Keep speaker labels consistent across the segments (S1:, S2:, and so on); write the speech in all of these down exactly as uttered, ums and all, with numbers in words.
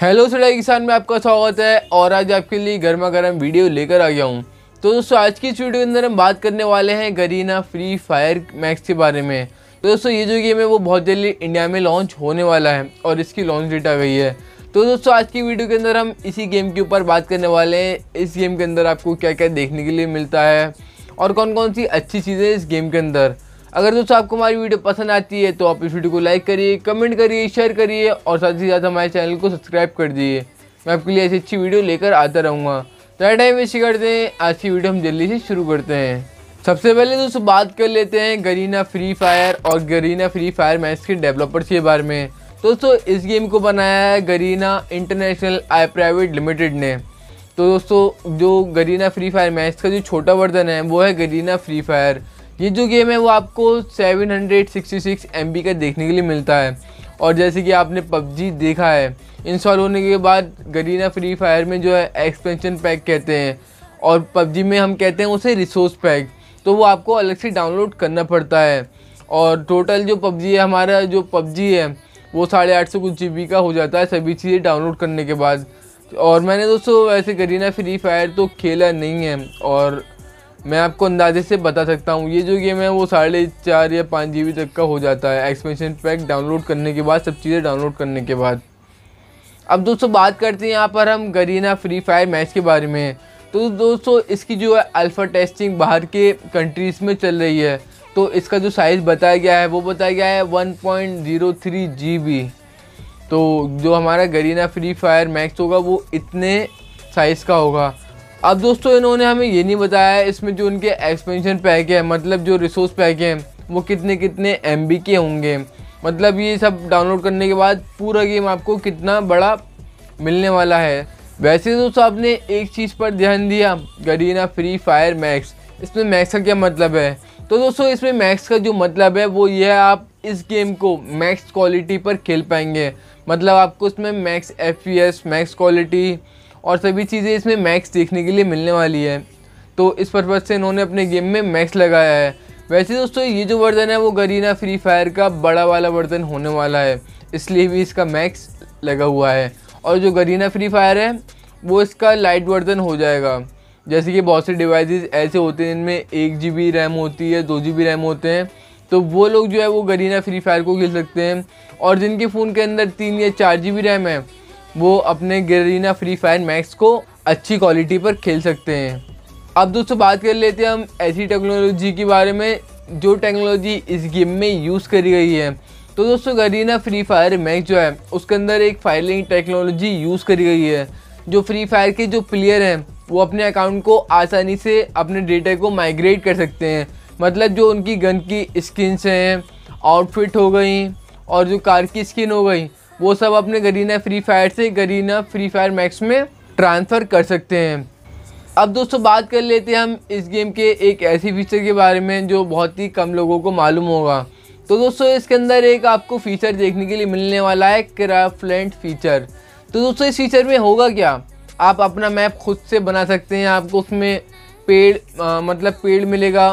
S1: Hello सिलाई किसान में आपका स्वागत है और आज आपके लिए गर्मा गर्म वीडियो लेकर आ गया हूँ। तो दोस्तों आज की इस वीडियो के अंदर हम बात करने वाले हैं गरीना फ्री फायर मैक्स के बारे में। तो दोस्तों ये जो गेम है वो बहुत जल्दी इंडिया में लॉन्च होने वाला है और इसकी लॉन्च डेट आ गई है। तो दोस्तों आज की वीडियो के अंदर हम इसी गेम के ऊपर बात करने वाले हैं। इस गेम के अंदर आपको क्या क्या देखने के लिए मिलता है और कौन कौन सी अच्छी चीज़ें इस गेम के अंदर। अगर दोस्तों आपको हमारी वीडियो पसंद आती है तो आप इस वीडियो को लाइक करिए, कमेंट करिए, शेयर करिए और साथ ही साथ हमारे चैनल को सब्सक्राइब कर दीजिए। मैं आपके लिए ऐसी अच्छी वीडियो लेकर आता रहूँगा। तो टाइम वेस्ट करते हैं, आज की वीडियो हम जल्दी से शुरू करते हैं। सबसे पहले दोस्तों बात कर लेते हैं गरीना फ्री फायर और गरीना फ्री फायर मैक्स के डेवलपर्स के बारे में। दोस्तों इस गेम को बनाया है Garena international I private limited ने। तो दोस्तों जो गरीना फ्री फायर मैक्स का जो छोटा वर्जन है वो है गरीना फ्री फायर। ये जो गेम है वो आपको seven hundred sixty six M B का देखने के लिए मिलता है। और जैसे कि आपने पबजी देखा है, इंस्टॉल होने के बाद गरीना फ्री फायर में जो है एक्सपेंशन पैक कहते हैं और पबजी में हम कहते हैं उसे रिसोर्स पैक। तो वो आपको अलग से डाउनलोड करना पड़ता है। और टोटल जो पबजी है, हमारा जो पबजी है वो साढ़े आठ सौ कुछ जी बी का हो जाता है सभी चीज़ें डाउनलोड करने के बाद। और मैंने दोस्तों वैसे गरीना फ्री फायर तो खेला नहीं है और मैं आपको अंदाजे से बता सकता हूँ ये जो गेम है वो साढ़े चार या पाँच जी बी तक का हो जाता है एक्सपेंशन पैक डाउनलोड करने के बाद, सब चीज़ें डाउनलोड करने के बाद। अब दोस्तों बात करते हैं यहाँ पर हम गरीना फ्री फायर मैक्स के बारे में। तो दोस्तों इसकी जो है अल्फ़ा टेस्टिंग बाहर के कंट्रीज़ में चल रही है। तो इसका जो साइज़ बताया गया है वो बताया गया है one point zero three G B. तो जो हमारा गरीना फ्री फायर मैक्स होगा वो इतने साइज़ का होगा। अब दोस्तों इन्होंने हमें ये नहीं बताया है इसमें जो उनके एक्सपेंशन पैक है, मतलब जो रिसोर्स पैक हैं वो कितने कितने एम बी के होंगे। मतलब ये सब डाउनलोड करने के बाद पूरा गेम आपको कितना बड़ा मिलने वाला है। वैसे दोस्तों आपने एक चीज़ पर ध्यान दिया, गरीना फ्री फायर मैक्स, इसमें मैक्स का क्या मतलब है। तो दोस्तों इसमें मैक्स का जो मतलब है वो ये है, आप इस गेम को मैक्स क्वालिटी पर खेल पाएंगे। मतलब आपको इसमें Max F P S, Max quality और सभी चीज़ें इसमें मैक्स देखने के लिए मिलने वाली है। तो इस पर्पज़ से इन्होंने अपने गेम में मैक्स लगाया है। वैसे दोस्तों ये जो वर्जन है वो गरीना फ्री फायर का बड़ा वाला वर्जन होने वाला है, इसलिए भी इसका मैक्स लगा हुआ है। और जो गरीना फ्री फायर है वो इसका लाइट वर्जन हो जाएगा। जैसे कि बहुत से डिवाइसेस ऐसे होते हैं जिनमें एक जी बी रैम होती है, दो जी बी रैम होते हैं, तो वो लोग जो है वो गरीना फ्री फायर को खेल सकते हैं। और जिनके फ़ोन के अंदर तीन या चार जी बी रैम है वो अपने गरीना फ्री फायर मैक्स को अच्छी क्वालिटी पर खेल सकते हैं। अब दोस्तों बात कर लेते हैं हम ऐसी टेक्नोलॉजी के बारे में जो टेक्नोलॉजी इस गेम में यूज़ करी गई है। तो दोस्तों गरीना फ्री फायर मैक्स जो है उसके अंदर एक फाइलिंग टेक्नोलॉजी यूज़ करी गई है। जो फ्री फायर के जो प्लेयर हैं वो अपने अकाउंट को आसानी से अपने डेटा को माइग्रेट कर सकते हैं। मतलब जो उनकी गन की स्किन्स हैं, आउटफिट हो गई और जो कार की स्किन हो गई, वो सब अपने गरीना फ्री फायर से गरीना फ्री फायर मैक्स में ट्रांसफ़र कर सकते हैं। अब दोस्तों बात कर लेते हैं हम इस गेम के एक ऐसी फीचर के बारे में जो बहुत ही कम लोगों को मालूम होगा। तो दोस्तों इसके अंदर एक आपको फ़ीचर देखने के लिए मिलने वाला है क्राफ्टलैंड फीचर। तो दोस्तों इस फीचर में होगा क्या, आप अपना मैप खुद से बना सकते हैं। आपको उसमें पेड़ आ, मतलब पेड़ मिलेगा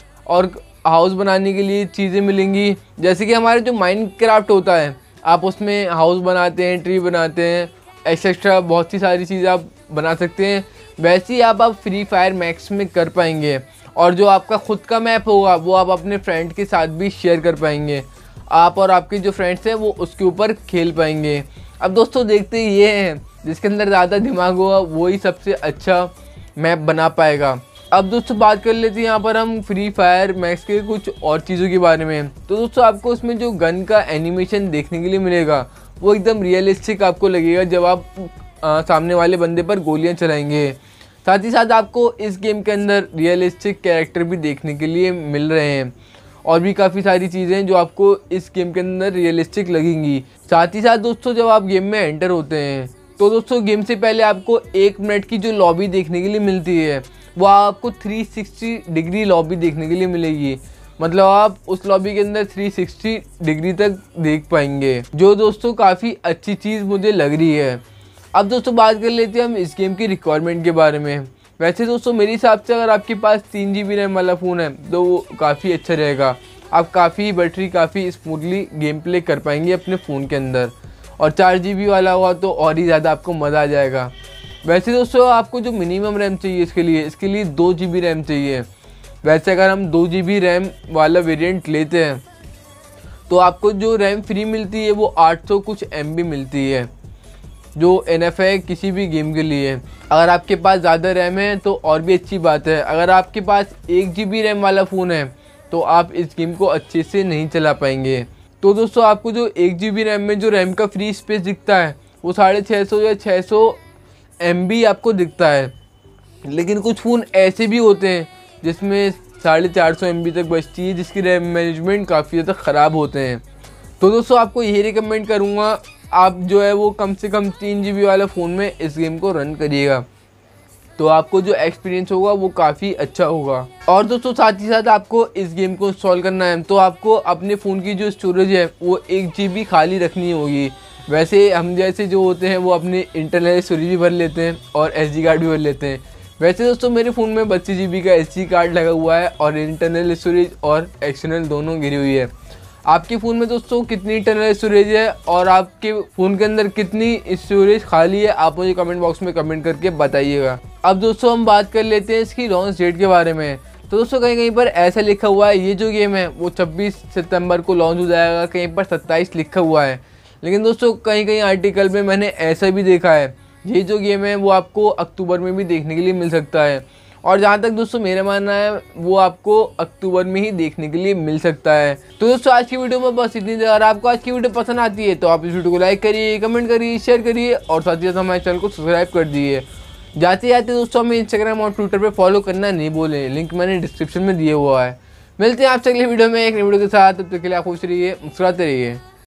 S1: और हाउस बनाने के लिए चीज़ें मिलेंगी। जैसे कि हमारे जो माइनक्राफ्ट होता है, आप उसमें हाउस बनाते हैं, ट्री बनाते हैं, एक्सेट्रा बहुत सी सारी चीज़ें आप बना सकते हैं। वैसे ही आप आप फ्री फायर मैक्स में कर पाएंगे। और जो आपका ख़ुद का मैप होगा वो आप अपने फ्रेंड के साथ भी शेयर कर पाएंगे। आप और आपके जो फ्रेंड्स हैं वो उसके ऊपर खेल पाएंगे। अब दोस्तों देखते ही ये हैं जिसके अंदर ज़्यादा दिमाग होगा वही सबसे अच्छा मैप बना पाएगा। अब दोस्तों बात कर लेते हैं यहाँ पर हम फ्री फायर मैक्स के कुछ और चीज़ों के बारे में। तो दोस्तों आपको इसमें जो गन का एनिमेशन देखने के लिए मिलेगा वो एकदम रियलिस्टिक आपको लगेगा जब आप आ, सामने वाले बंदे पर गोलियाँ चलाएंगे। साथ ही साथ आपको इस गेम के अंदर रियलिस्टिक कैरेक्टर भी देखने के लिए मिल रहे हैं और भी काफ़ी सारी चीज़ें जो आपको इस गेम के अंदर रियलिस्टिक लगेंगी। साथ ही साथ दोस्तों जब आप गेम में एंटर होते हैं तो दोस्तों गेम से पहले आपको एक मिनट की जो लॉबी देखने के लिए मिलती है वो आपको थ्री सिक्सटी डिग्री लॉबी देखने के लिए मिलेगी। मतलब आप उस लॉबी के अंदर थ्री सिक्सटी डिग्री तक देख पाएंगे, जो दोस्तों काफ़ी अच्छी चीज़ मुझे लग रही है। अब दोस्तों बात कर लेते हैं हम इस गेम की रिक्वायरमेंट के बारे में। वैसे दोस्तों मेरे हिसाब से अगर आपके पास तीन जी बी रैम वाला फ़ोन है तो वो काफ़ी अच्छा रहेगा। आप काफ़ी बैटरी काफ़ी स्मूथली गेम प्ले कर पाएंगे अपने फ़ोन के अंदर। और चार जी बी वाला हुआ तो और ही ज़्यादा आपको मज़ा आ जाएगा। वैसे दोस्तों आपको जो मिनिमम रैम चाहिए इसके लिए इसके लिए दो जी बी रैम चाहिए। वैसे अगर हम दो जी बी रैम वाला वेरिएंट लेते हैं तो आपको जो रैम फ्री मिलती है वो आठ सौ कुछ एम बी मिलती है, जो एनएफ है किसी भी गेम के लिए। अगर आपके पास ज़्यादा रैम है तो और भी अच्छी बात है। अगर आपके पास एक जी बी रैम वाला फ़ोन है तो आप इस गेम को अच्छे से नहीं चला पाएंगे। तो दोस्तों आपको जो एक जी बी रैम में जो रैम का फ्री स्पेस दिखता है वो साढ़े छः सौ या छः सौ एम बी आपको दिखता है। लेकिन कुछ फ़ोन ऐसे भी होते हैं जिसमें साढ़े चार सौ एम बी तक बचती है, जिसकी रैम मैनेजमेंट काफ़ी ज़्यादा ख़राब होते हैं। तो दोस्तों आपको यही रिकमेंड करूँगा, आप जो है वो कम से कम तीन जी बी वाला फ़ोन में इस गेम को रन करिएगा, तो आपको जो एक्सपीरियंस होगा वो काफ़ी अच्छा होगा। और दोस्तों साथ ही साथ आपको इस गेम को इंस्टॉल करना है तो आपको अपने फ़ोन की जो स्टोरेज है वो एक जी बी खाली रखनी होगी। वैसे हम जैसे जो होते हैं वो अपने इंटरनल स्टोरेज भी भर लेते हैं और एस डी कार्ड भी भर लेते हैं। वैसे दोस्तों मेरे फ़ोन में बत्तीस जी बी का एस डी कार्ड लगा हुआ है और इंटरनल स्टोरेज और एक्सटर्नल दोनों गिरी हुई है। आपके फ़ोन में दोस्तों कितनी इंटरनल स्टोरेज है और आपके फ़ोन के अंदर कितनी स्टोरेज खाली है, आप मुझे कमेंट बॉक्स में कमेंट करके बताइएगा। अब दोस्तों हम बात कर लेते हैं इसकी लॉन्च डेट के बारे में। तो दोस्तों कहीं कहीं पर ऐसा लिखा हुआ है ये जो गेम है वो छब्बीस सितंबर को लॉन्च हो जाएगा, कहीं पर सत्ताईस लिखा हुआ है। लेकिन दोस्तों कहीं कहीं आर्टिकल में मैंने ऐसा भी देखा है ये जो गेम है वो आपको अक्टूबर में भी देखने के लिए मिल सकता है। और जहाँ तक दोस्तों मेरा मानना है वो आपको अक्टूबर में ही देखने के लिए मिल सकता है। तो दोस्तों आज की वीडियो में बस इतनी देर। अगर आपको आज की वीडियो पसंद आती है तो आप इस वीडियो को लाइक करिए, कमेंट करिए, शेयर करिए और साथ ही साथ हमारे चैनल को सब्सक्राइब कर दीजिए। जाते जाते दोस्तों हमें इंस्टाग्राम और ट्विटर पर फॉलो करना नहीं भूलें, लिंक मैंने डिस्क्रिप्शन में दिया हुआ है। मिलते हैं आपसे अगले वीडियो में एक नई वीडियो के साथ, तब तक के लिए आप खुश रहिए, मुस्कुराते रहिए।